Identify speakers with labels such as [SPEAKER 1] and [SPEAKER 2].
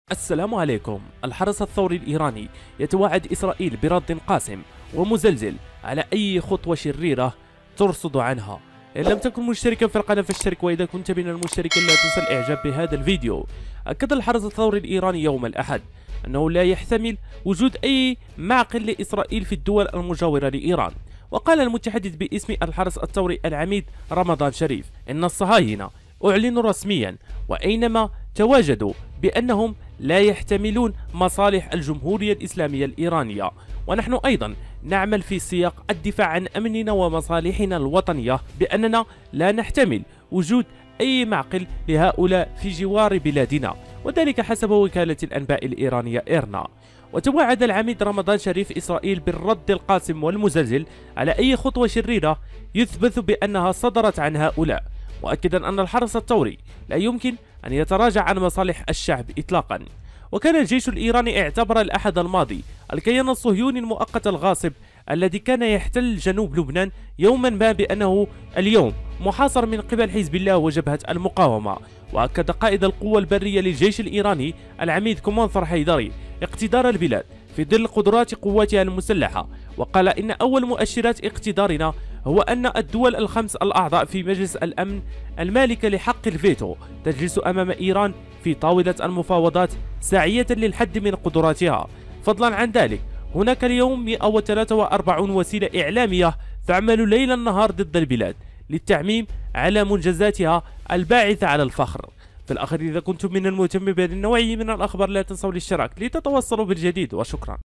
[SPEAKER 1] السلام عليكم. الحرس الثوري الإيراني يتوعد إسرائيل برد قاسم ومزلزل على أي خطوة شريرة ترصد عنها. إن لم تكن مشتركا في القناة فاشترك، وإذا كنت من المشتركين لا تنسى الإعجاب بهذا الفيديو. أكد الحرس الثوري الإيراني يوم الأحد أنه لا يحتمل وجود أي معقل لإسرائيل في الدول المجاورة لإيران. وقال المتحدث باسم الحرس الثوري العميد رمضان شريف إن الصهاينة أعلنوا رسميا وأينما تواجدوا بأنهم لا يحتملون مصالح الجمهورية الإسلامية الإيرانية، ونحن أيضا نعمل في سياق الدفاع عن أمننا ومصالحنا الوطنية بأننا لا نحتمل وجود أي معقل لهؤلاء في جوار بلادنا، وذلك حسب وكالة الأنباء الإيرانية إيرنا. وتوعد العميد رمضان شريف إسرائيل بالرد القاسم والمزلزل على أي خطوة شريرة يثبت بأنها صدرت عن هؤلاء، مؤكدا أن الحرس الثوري لا يمكن أن يتراجع عن مصالح الشعب إطلاقا. وكان الجيش الإيراني اعتبر الأحد الماضي الكيان الصهيوني المؤقت الغاصب الذي كان يحتل جنوب لبنان يوما ما بأنه اليوم محاصر من قبل حزب الله وجبهة المقاومة. وأكد قائد القوة البرية للجيش الإيراني العميد كومانثر حيدري اقتدار البلاد في ظل قدرات قواتها المسلحة، وقال إن أول مؤشرات اقتدارنا هو أن الدول الخمس الأعضاء في مجلس الأمن المالكة لحق الفيتو تجلس أمام إيران في طاولة المفاوضات ساعية للحد من قدراتها. فضلا عن ذلك هناك اليوم 143 وسيلة إعلامية تعمل ليل نهار ضد البلاد للتعميم على منجزاتها الباعثة على الفخر. في الأخير، إذا كنتم من المهتمين بهذا النوع من الأخبار لا تنسوا الاشتراك لتتوصلوا بالجديد، وشكرا.